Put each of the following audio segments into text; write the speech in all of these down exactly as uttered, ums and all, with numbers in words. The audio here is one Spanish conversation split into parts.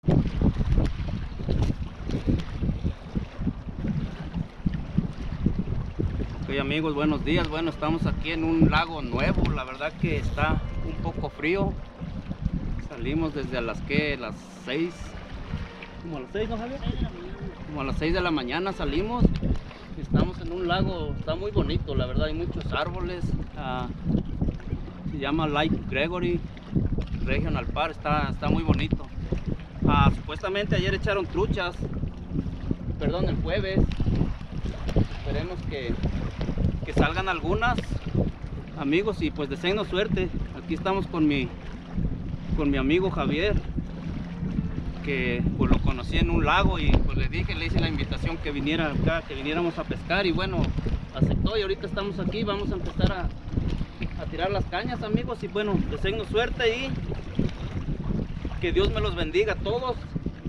Ok amigos, buenos días. Bueno, estamos aquí en un lago nuevo. La verdad que está un poco frío. Salimos desde a las que las seis, como a las seis, ¿no, Javier? Como a las seis de la mañana salimos. Estamos en un lago, está muy bonito, la verdad, hay muchos árboles. Uh, se llama Lake Gregory Regional Park, está, está muy bonito. Uh, supuestamente ayer echaron truchas, perdón, el jueves. Esperemos que, que salgan algunas, amigos, y pues deseennos suerte. Aquí estamos con mi, con mi amigo Javier, que pues lo conocí en un lago y pues le dije, le hice la invitación que viniera acá, que viniéramos a pescar, y bueno, aceptó y ahorita estamos aquí. Vamos a empezar a, a tirar las cañas, amigos, y bueno, deseennos suerte y que Dios me los bendiga a todos.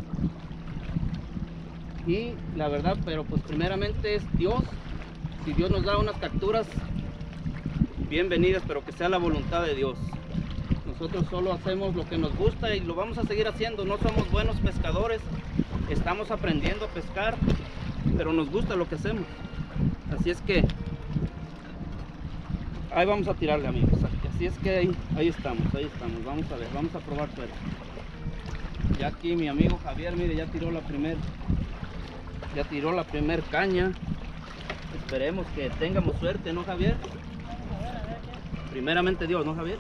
Y la verdad, pero pues primeramente es Dios. Si Dios nos da unas capturas, bienvenidas, pero que sea la voluntad de Dios. Nosotros solo hacemos lo que nos gusta y lo vamos a seguir haciendo. No somos buenos pescadores, estamos aprendiendo a pescar, pero nos gusta lo que hacemos. Así es que ahí vamos a tirarle, amigos. Así es que ahí, ahí estamos, ahí estamos. Vamos a ver, vamos a probar suerte. Ya aquí mi amigo Javier, mire, ya tiró la primer, ya tiró la primer caña. Esperemos que tengamos suerte, ¿no, Javier? Primeramente Dios, ¿no, Javier?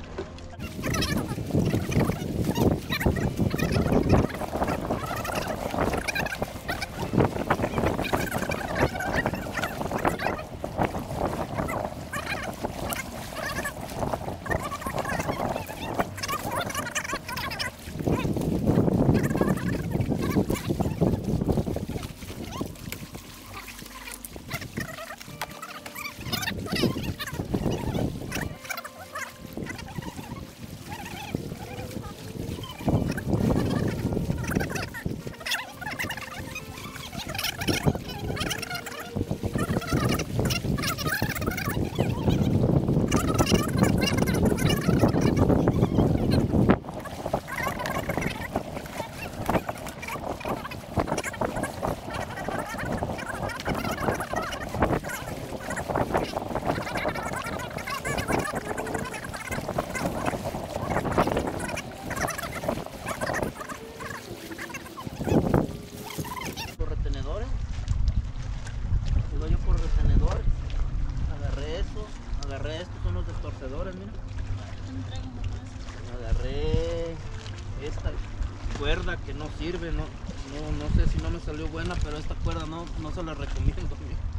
Agarré esta cuerda que no sirve, no, no, no sé si no me salió buena, pero esta cuerda no, no se la recomiendo.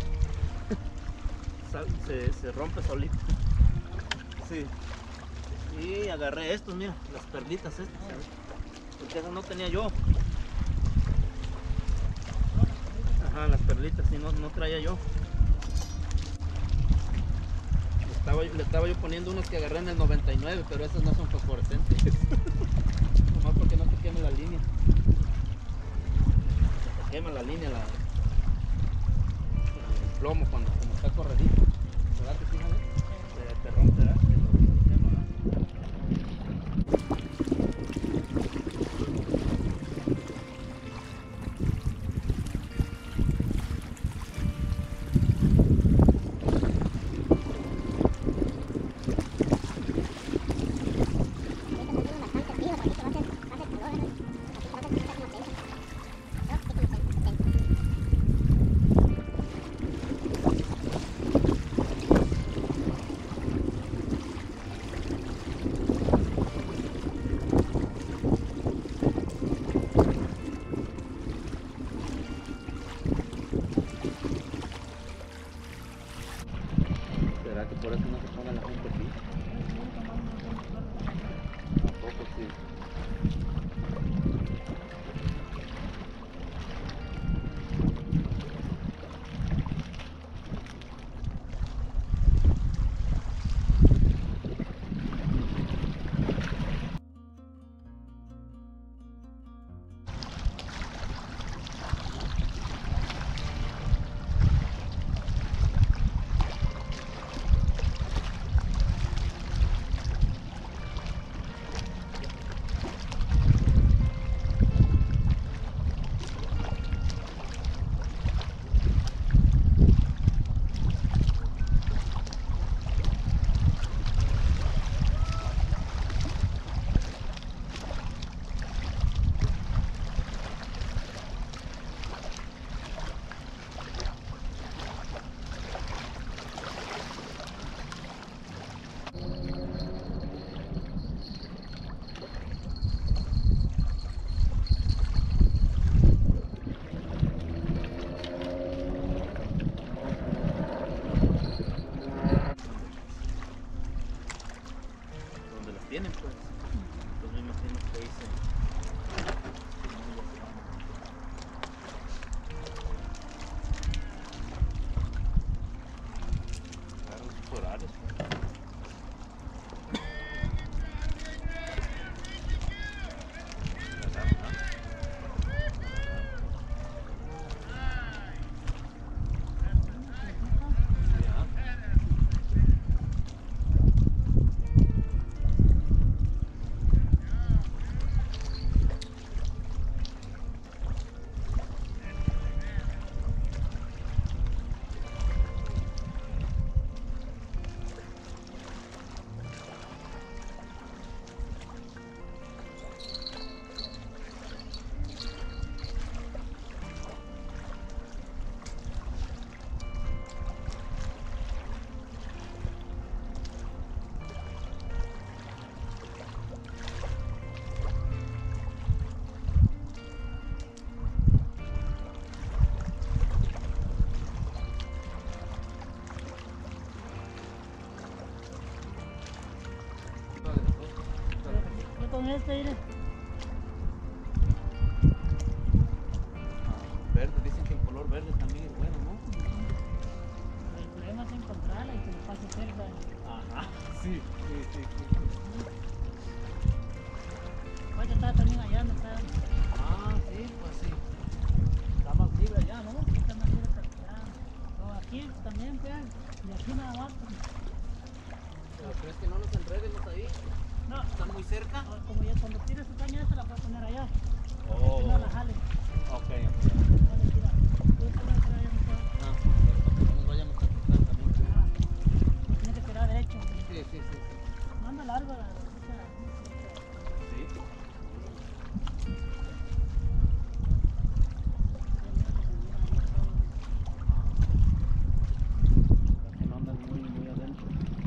Se, se rompe solito. Sí. Y agarré estos, mira, las perlitas estas, ¿sabes? Porque esas no tenía yo. Ajá, las perlitas, sí, no, no traía yo. Estaba, le estaba yo poniendo unos que agarré en el noventa y nueve, pero esas no son fosforescentes. Nomás porque no te queme la línea. Se te quema la línea, la, el plomo cuando, cuando está corredito. ¿Verdad que sí, Javier? Te, te rompe, ¿verdad? Te lo, te lo quema, ¿verdad? ¿Será que por eso no se ponga la gente aquí? Tampoco sí. este, mire. Verde, dicen que el color verde también es bueno, ¿no? El problema es encontrarla y que le pase cerca. Ajá, sí, sí, sí, sí. Vaya, está también allá, no está. Ah, sí, pues sí. Está más libre allá, ¿no? Aquí está más libre para allá. O aquí también, vean. Y aquí nada más. ¿Pero crees que no nos enredemos ahí? No, ¿Están muy cerca? como ya cuando tire su caña esta la puede poner allá. Oh. No la jale. Ok, ok. No le tira. Puede poner allá, no puede. No, pero para que no nos vayamos a tocar también. Ah, lo tiene que tirar derecho. Sí, sí, sí, sí. No anda largo la esa- Sí. Para que no anden muy, muy adentro.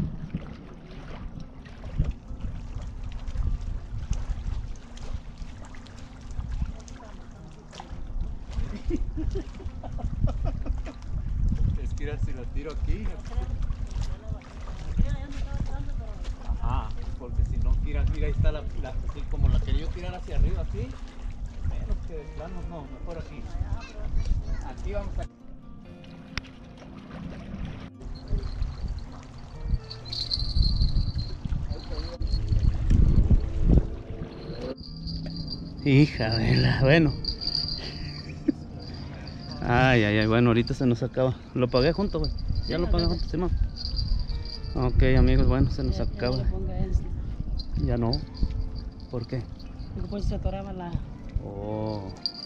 Es que si lo tiro aquí. Ajá, porque si no, mira, mira, ahí está la, la así como la quería tirar hacia arriba, así. Menos que de plano, no, mejor aquí. Aquí vamos a... Hija de la, bueno. Ay, ay, ay, bueno, ahorita se nos acaba. Lo pagué junto, güey. Ya lo pagué junto, Simón. Ok, amigos, bueno, se nos Ya- ya acaba. no le ponga este. Ya no. ¿Por qué? Porque pues se atoraba la. Oh.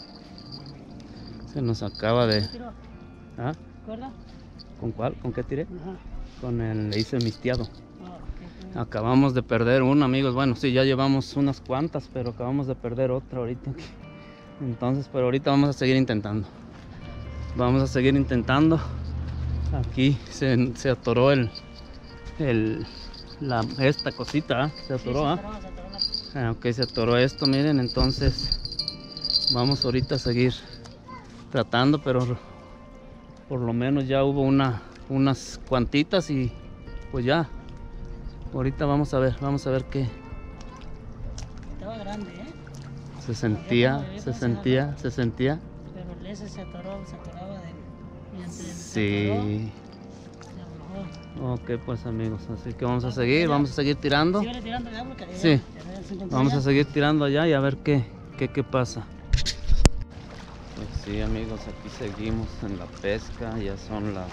Se nos acaba de... ¿Tiro? ¿Ah? ¿Cuerda? ¿Con cuál? ¿Con qué tiré? Ajá. Con el le hice mistiado. Oh, ok. Acabamos de perder una, amigos. Bueno, sí, ya llevamos unas cuantas, pero acabamos de perder otra ahorita. Entonces, pero ahorita vamos a seguir intentando. Vamos a seguir intentando. Aquí se, se atoró el, el la, esta cosita, ¿eh? Se atoró, Sí, ¿ah? se atoró, se atoró la- Ah, ok, se atoró esto, miren. Entonces vamos ahorita a seguir tratando, pero por lo menos ya hubo una, unas cuantitas y pues ya. Ahorita vamos a ver, vamos a ver qué Estaba grande, ¿eh? se sentía, se sentía, se sentía. Pero ese se atoró, se atoraba de. Y entre se Sí. atoró, se aflojó. Ok, pues amigos, así que vamos a seguir, vamos a seguir tirando. Síguele tirando ya porque ya- Sí. ya- ya se encontró Vamos ya. a seguir tirando allá y a ver qué, qué, qué pasa. Pues sí, amigos, aquí seguimos en la pesca. Ya son las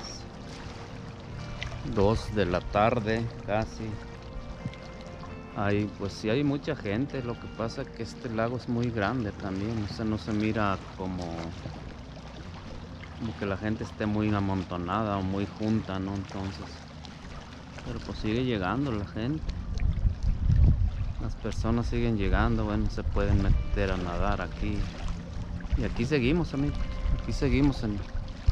dos de la tarde casi. Hay, pues sí hay mucha gente. Lo que pasa es que este lago es muy grande también. O sea, no se mira como, como que la gente esté muy amontonada o muy junta, ¿no? Entonces, pero pues sigue llegando la gente. Las personas siguen llegando, bueno, se pueden meter a nadar aquí. Y aquí seguimos, amigos. Aquí seguimos en,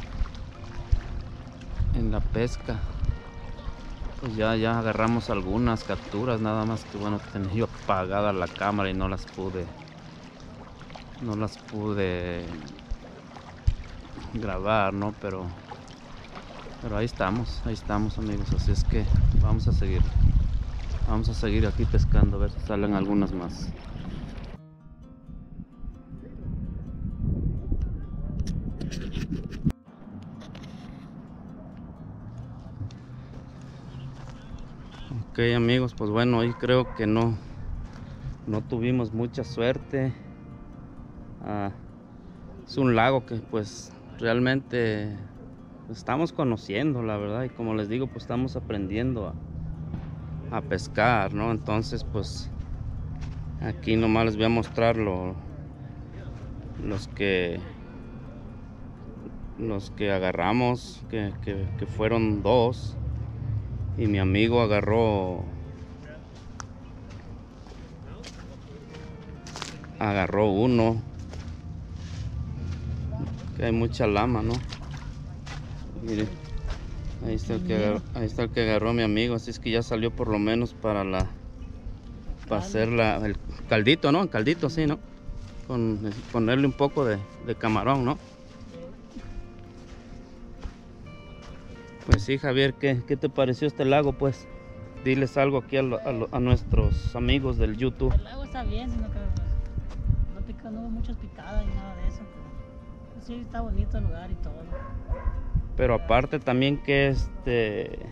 en la pesca. Pues ya, ya agarramos algunas capturas, nada más que bueno, tenía yo apagada la cámara y no las pude, no las pude grabar, ¿no? Pero, pero ahí estamos, ahí estamos, amigos. Así es que vamos a seguir. Vamos a seguir aquí pescando, a ver si salen algunas más. Ok, amigos, pues bueno, hoy creo que no, no tuvimos mucha suerte. Ah, es un lago que pues realmente estamos conociendo, la verdad, y como les digo, pues estamos aprendiendo a, a pescar, ¿no? Entonces, pues aquí nomás les voy a mostrar lo, los que los que agarramos, que, que, que fueron dos, y mi amigo agarró agarró uno, que hay mucha lama, ¿no? Mire, ahí está el que agarró, ahí está el que agarró mi amigo, así es que ya salió por lo menos para la para hacer la, el caldito, ¿no? El caldito, sí, ¿no? Con ponerle un poco de, de camarón, ¿no? Pues sí, Javier, ¿qué, qué te pareció este lago, pues? diles algo aquí a, lo- a lo- a nuestros amigos del YouTube. El lago está bien, sino que pues, no, pica, no hubo muchas picadas ni nada de eso. Pero, pues, sí, está bonito el lugar y todo. Pero aparte también que este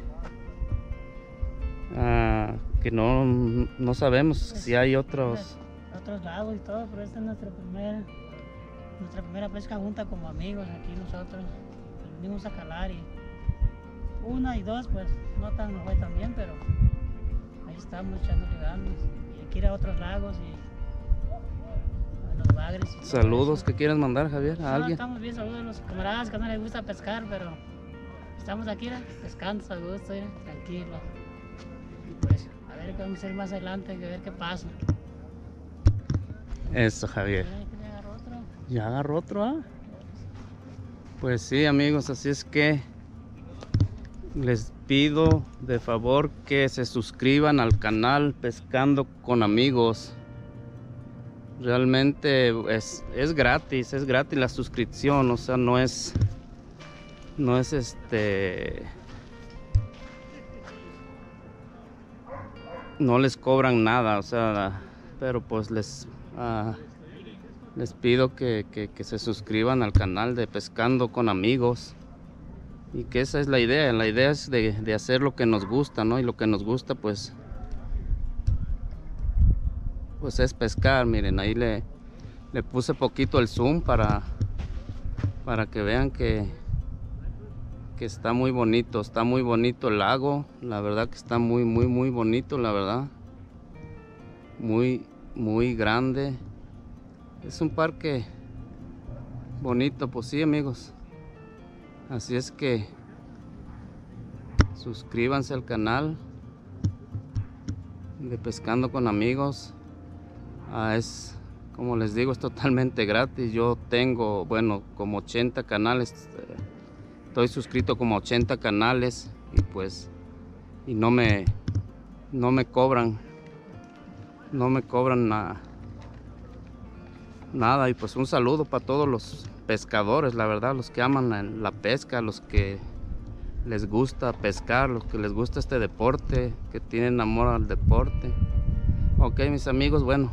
ah, que no, no sabemos Pues, si hay otros. Otros lagos y todo, pero esta es nuestra primera, nuestra primera pesca junta como amigos aquí nosotros. Pues, venimos a calar y una y dos pues no tan no fue tan bien, pero ahí estamos echándole ganas. Y hay que ir a otros lagos y a los bagres. Y todo Saludos eso. que quieras mandar, Javier, a No, alguien. estamos bien, saludos a los camaradas que no les gusta pescar, pero estamos aquí ¿eh? pescando a gusto, ¿eh? Tranquilo. Y pues a ver qué vamos a hacer más adelante, a ver qué pasa. Eso, Javier. Mira, que le agarró otro. Ya agarró otro, ¿ah? Pues sí, amigos, así es que les pido de favor que se suscriban al canal Pescando con Amigos. Realmente es, es gratis, es gratis la suscripción, o sea, no es, no es este, no les cobran nada, o sea, pero pues les, ah, les pido que, que, que se suscriban al canal de Pescando con Amigos. Y que esa es la idea, la idea es de, de hacer lo que nos gusta, ¿no? Y lo que nos gusta pues pues es pescar. Miren, ahí le, le puse poquito el zoom para para que vean que que está muy bonito, está muy bonito el lago, la verdad que está muy muy muy bonito, la verdad, muy muy grande, es un parque bonito. Pues sí, amigos, así es que suscríbanse al canal de Pescando con Amigos. Ah, es, como les digo, es totalmente gratis. Yo tengo, bueno, como ochenta canales. eh, Estoy suscrito como a ochenta canales y pues y no me no me cobran no me cobran na- nada. Y pues un saludo para todos los pescadores, la verdad, los que aman la, la pesca, los que les gusta pescar, los que les gusta este deporte, que tienen amor al deporte. Ok, mis amigos, bueno,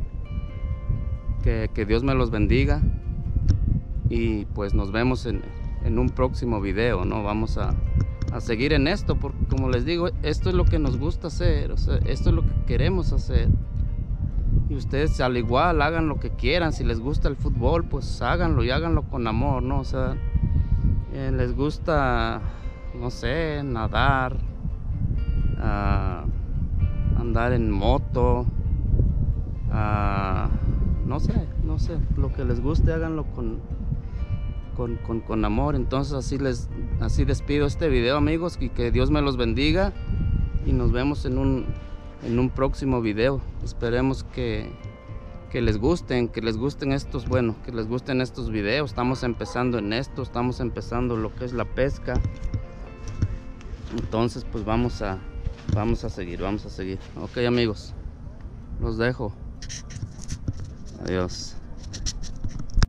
que, que Dios me los bendiga y pues nos vemos en, en un próximo video, ¿no? Vamos a, a seguir en esto, porque como les digo, esto es lo que nos gusta hacer, o sea, esto es lo que queremos hacer. Y ustedes al igual hagan lo que quieran. Si les gusta el fútbol, pues háganlo y háganlo con amor, ¿no? O sea, eh, les gusta, no sé, nadar, uh, andar en moto, uh, no sé, no sé, lo que les guste, háganlo con, con, con, con amor. Entonces así les, así despido este video, amigos, y que Dios me los bendiga y nos vemos en un en un próximo video. Esperemos que, que les gusten, que les gusten estos, bueno, que les gusten estos videos. Estamos empezando en esto, estamos empezando lo que es la pesca. Entonces pues vamos a, vamos a seguir, vamos a seguir. Ok, amigos, los dejo. Adiós.